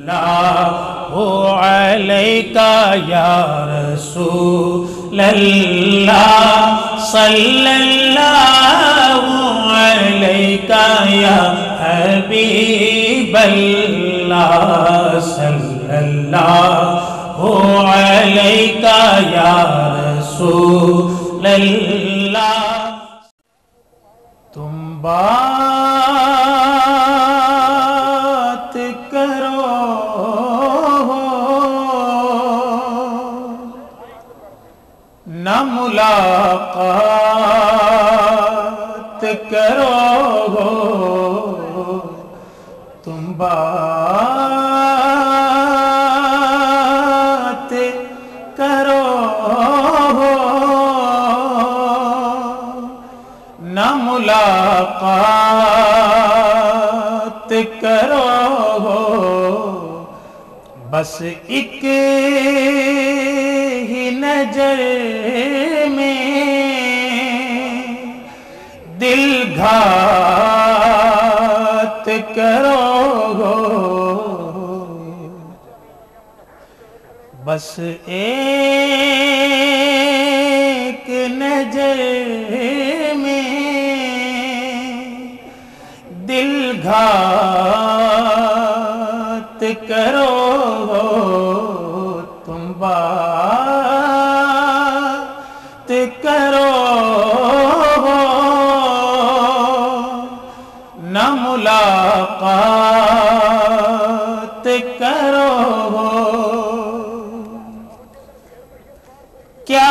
اللہ علیکہ یا رسول اللہ صلی اللہ علیکہ یا حبیب اللہ صلی اللہ علیکہ یا رسول اللہ تم بات کرو نہ ملاقات کرو تم بات کرو نہ ملاقات کرو بس ایک ہی نظر میں دل گھات کرو بس ایک نظر میں دل گھات کرو تم بات کرو نہ ملاقات کرو کیا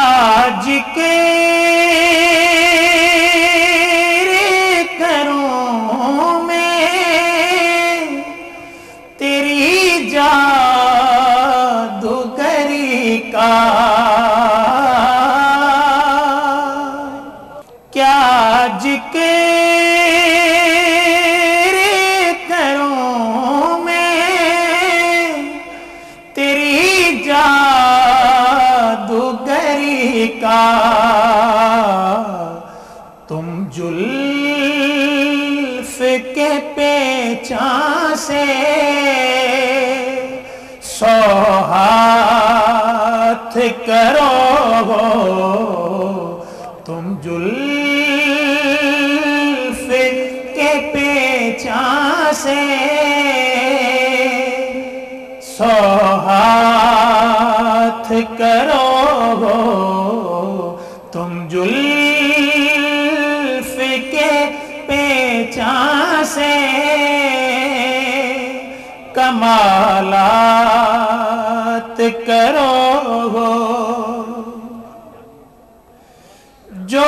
ذکر کروں میں تیری جادوگری کا کیا ذکر کروں میں تیری جادوگری کا تم زلف کے پیچھان سے 100 ہاتھ کرو تم زلف کے پیچھان سے 100 ہاتھ کرو تم زلف کے پیچھان سے کمالات کرو جو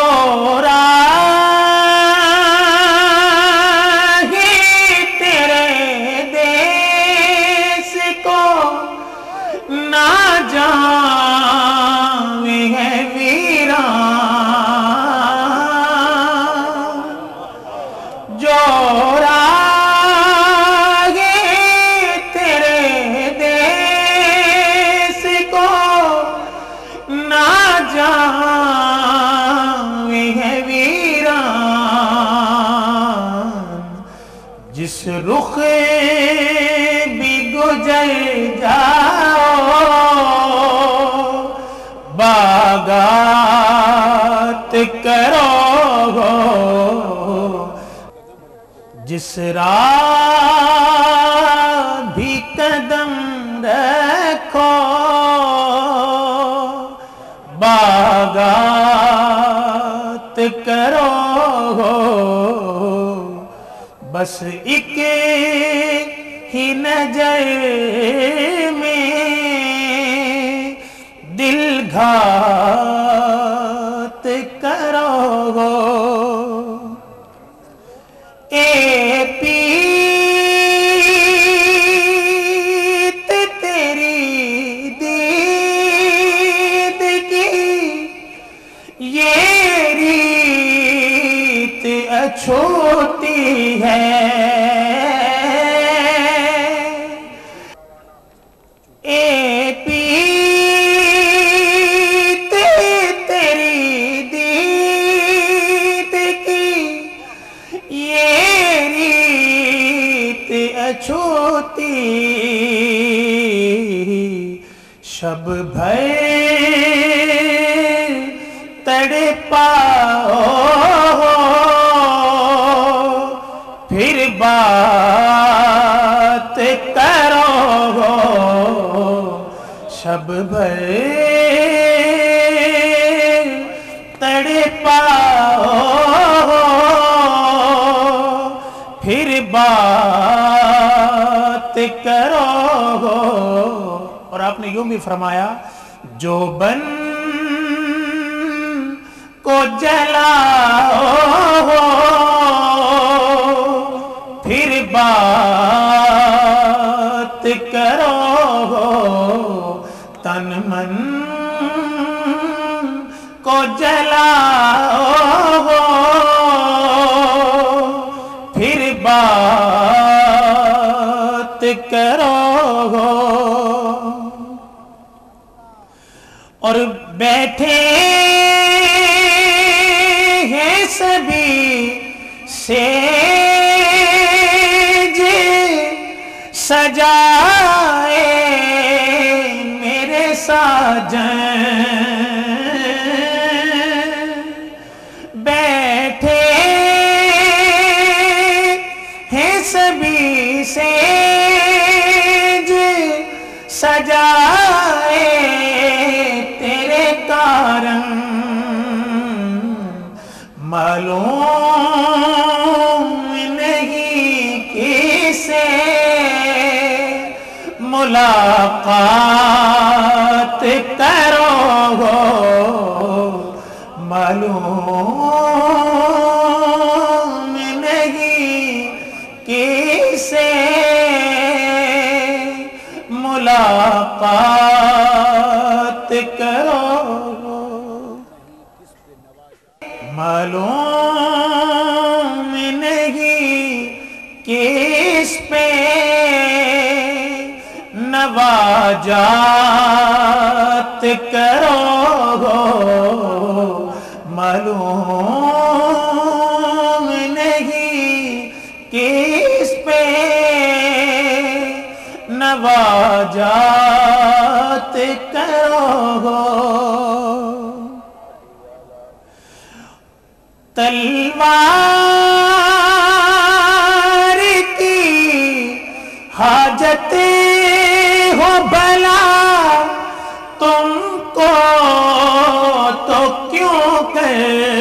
راہی تیرے دیس کو نہ جاوے ہے ویران جو راہی تیرے دیس کو نہ جاوے ہے ویران جس رخ بھی گزر جاؤ باغات کرو جس راہ بھی قدم رکھو باغات کرو بس ایک ہی نظر میں دل گھات کرو اے پیت تیری دید کی یہ ریت اچھوتی ہے اے پیت تیری دید چھوٹی شب بھر تڑپاؤ پھر بات کرو شب بھر تڑپاؤ پھر بات کرو. اور آپ نے یوں بھی فرمایا جو بن کو جلاؤ پھر بات کرو تن من کو جلاؤ پھر بات کرو. اور بیٹھے ہیں سبھی سیج سجائے میرے ساجن بیٹھے ہیں سبھی سیج سجائے تیرے کارن معلوم نہیں کسے ملاقات کرو معلوم نہیں کسے ملاقات کرو معلوم نہیں کس پہ نواجات کرو معلوم نہیں کس پہ نواجات کرو. تلوار کی حاجت ہو بھلا تم کو تو کیوں کہ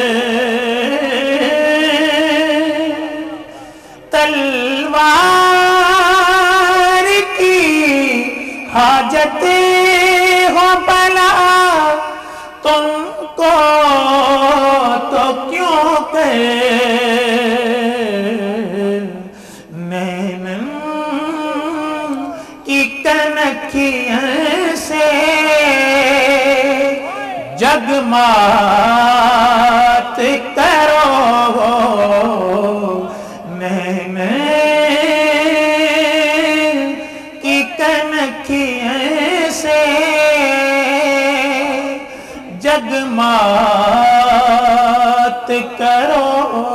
تلوار کی حاجت ہو بھلا تم کو تو کیوں کہ نینن کی کنکھیوں سے جگمات کرو نینن کی کنکھیوں سے جگمات کرو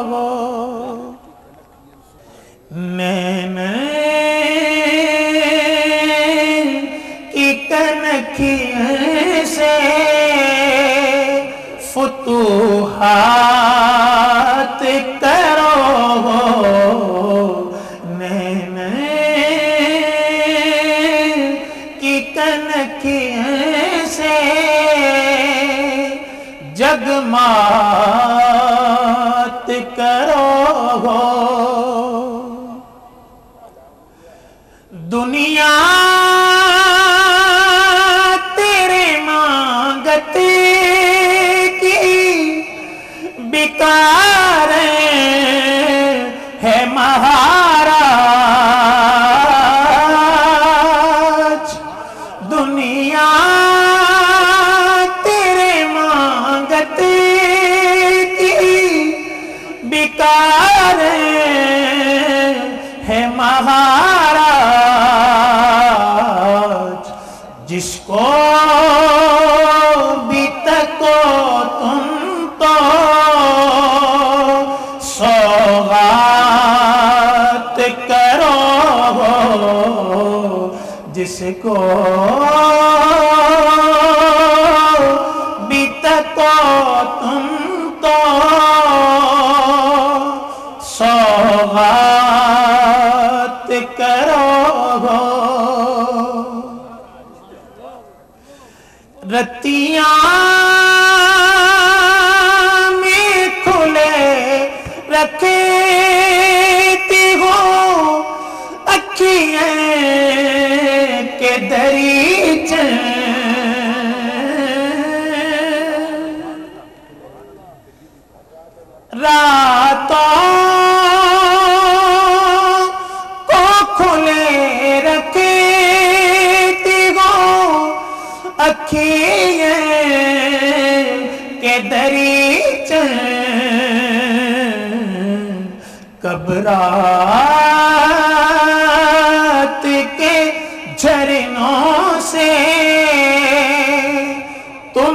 نینن کی کنکھیوں سے فتوحات کرو نینن کی کنکھیوں سے جگمات کرو دنیا تیرے مانگتے کی بیکار ہے مہاراج دنیا تیرے مانگتے کی بیکار ہے مہاراج جس کو بھی تکو تم تو سوغات کرو گو رتیاں میں کھلے رکھتی ہو اکھیاں کے دریچے راتوں کو کھلے رکھتی ہو اکھیاں کے دریچے کب رات کے جھرنوں سے تم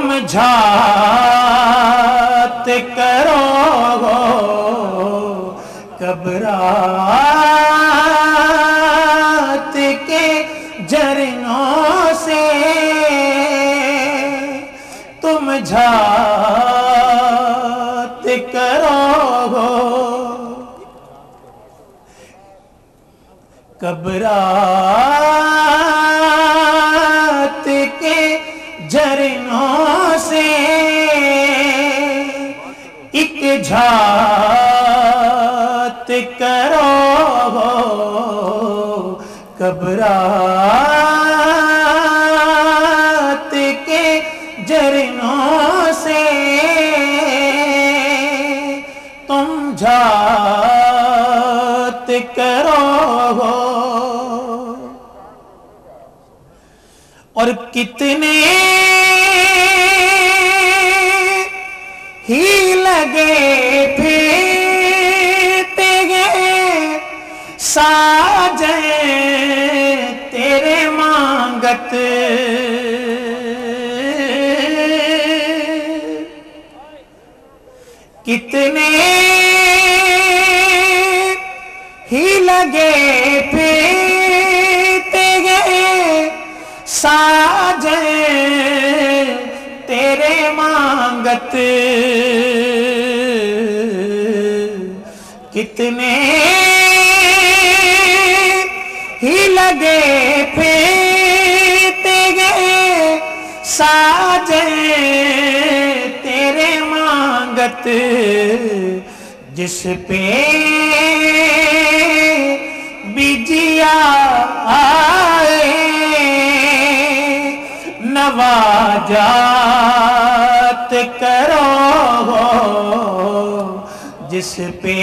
جھات کرو گو کب رات کے جھرنوں سے تم جھات کرو گو کب رات کے جھرنوں سے ایک جھات کرو گو کب رات کے جھرنوں سے تم جھات کرو گو اور کتنے ہی لگے پھرتے گئے ساجیں تیرے مانگت کتنے ہی لگے پھرتے گئے ساجیں تیرے مانگت کتنے ہی لگے پھرتے گئے ساجیں تیرے مانگت جس پہ بجیا آئے نواجات کرو گو جس پہ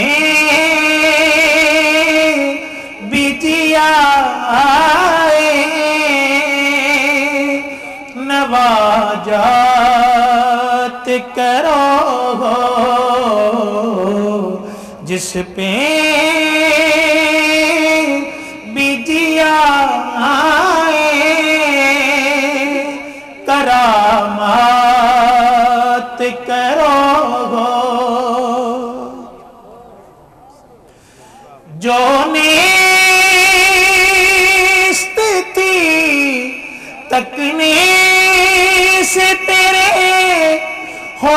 بجیا آئے نواجات کرو گو جس پہ بجیا آئے کرامات کرو گو جو نیست تھی تکنے سے تیرے ہو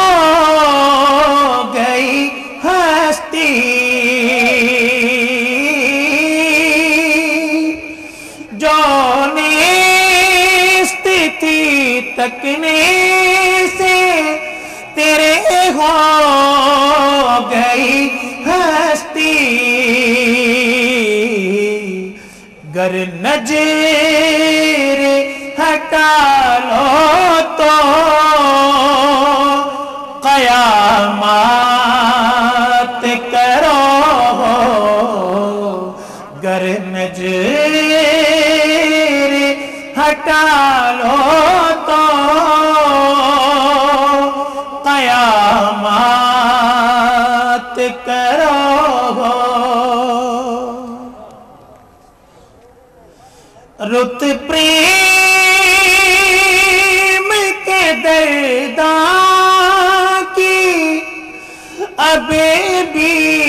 گئی ہستی جو نیست تھی تکنے سے تیرے ہو گئی ہستی گر نظر ہٹا لو تو قیامات کرو گر نظر ہٹا لو تو قیامات کرو رت پریم کے درداں کی اب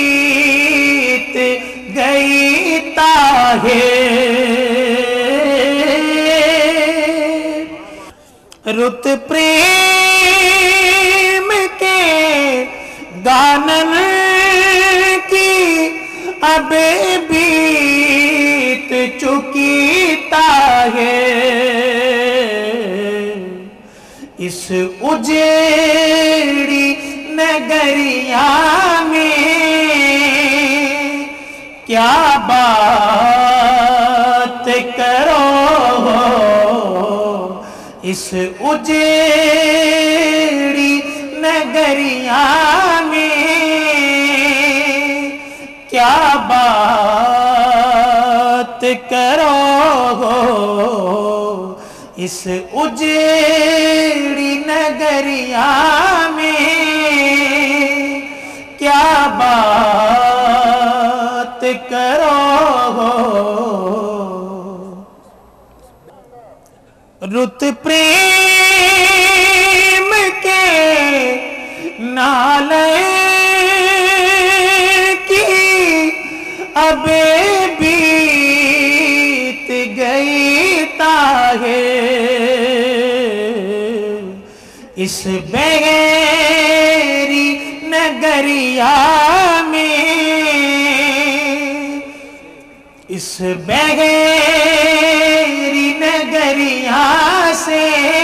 بیت گئی تاہر रुत प्रेम के गानन की अबे बीत चुकी ताहे, इस उजेड़ी नगरिया में क्या बात करो, इस उजेड़ी नगरिया में क्या बात करो, इस उजेड़ी नगरिया में क्या बात करो। रुत प्रेम के नाले की अबे बीत गई ताहे, इस बेगेरी नगरिया में, इस बेगेरी नगरिया से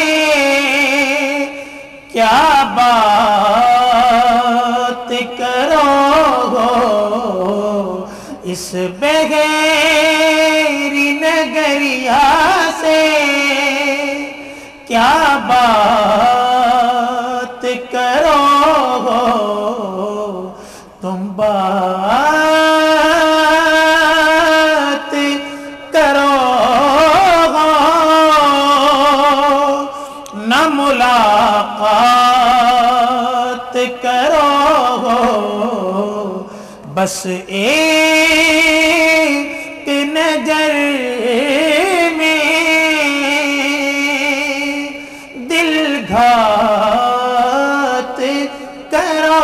क्या बात करो, इस बेगेरी नगरिया से क्या बात करो, तुम बात करो न मुलाकात करो, बस एक नजर में दिल घात करो।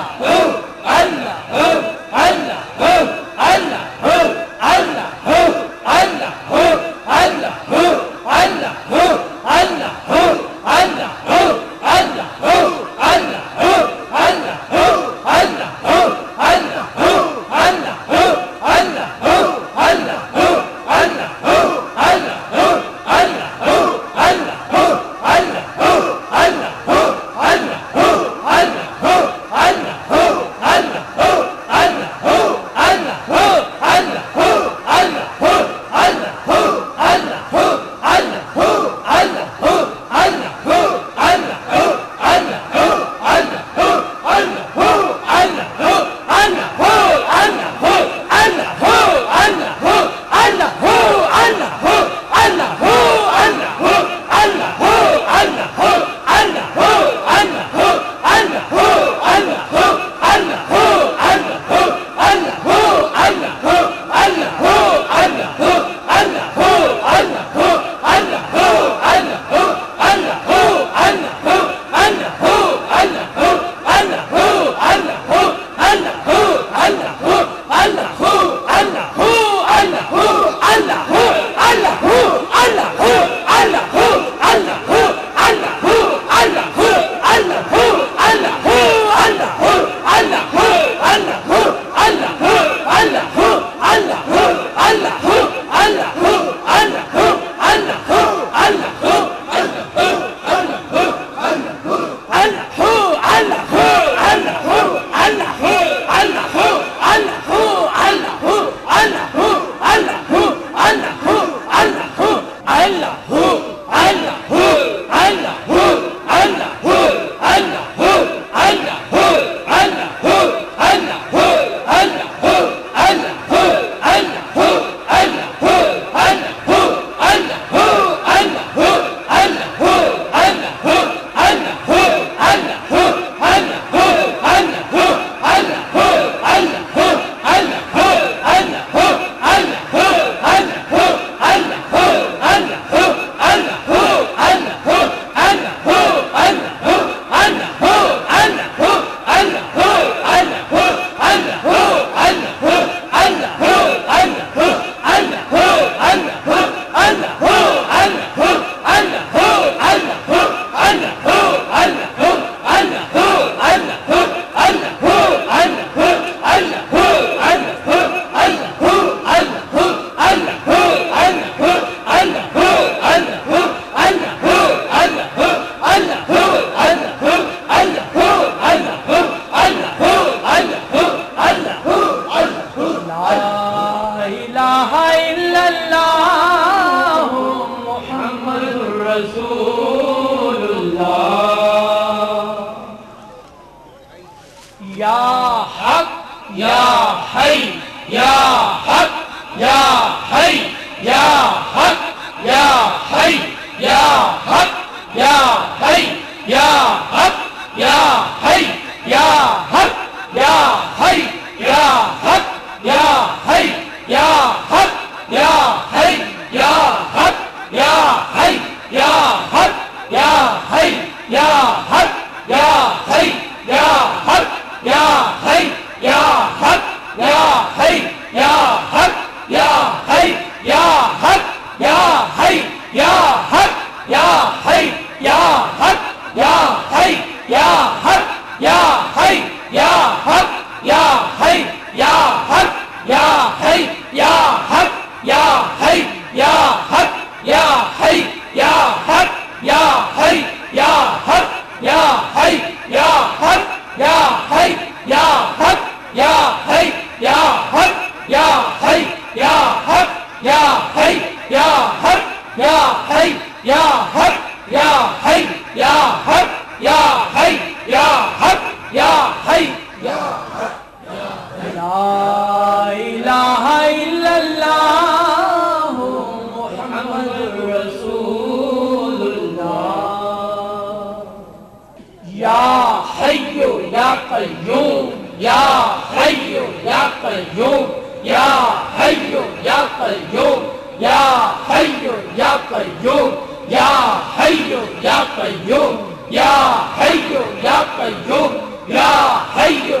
یا حی یا قیوم یا حی